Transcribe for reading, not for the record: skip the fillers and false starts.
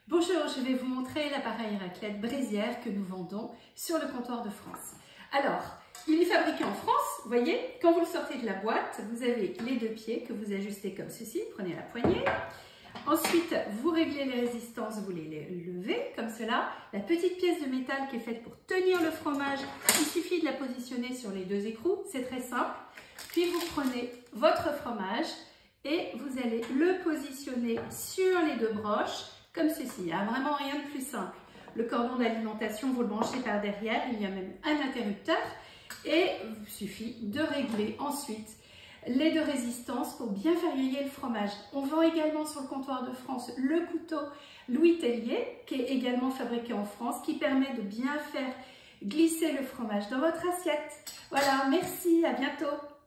Bonjour, je vais vous montrer l'appareil raclette Braisière que nous vendons sur le comptoir de France. Alors, il est fabriqué en France, vous voyez, quand vous le sortez de la boîte, vous avez les deux pieds que vous ajustez comme ceci, prenez la poignée. Ensuite, vous réglez les résistances, vous les levez comme cela. La petite pièce de métal qui est faite pour tenir le fromage, il suffit de la positionner sur les deux écrous, c'est très simple. Puis vous prenez votre fromage et vous allez le positionner sur les deux broches, comme ceci. Il n'y a vraiment rien de plus simple. Le cordon d'alimentation, vous le branchez par derrière, il y a même un interrupteur et il suffit de régler ensuite les deux résistances pour bien faire griller le fromage. On vend également sur le comptoir de France le couteau Louis Tellier, qui est également fabriqué en France, qui permet de bien faire glisser le fromage dans votre assiette. Voilà, merci, à bientôt.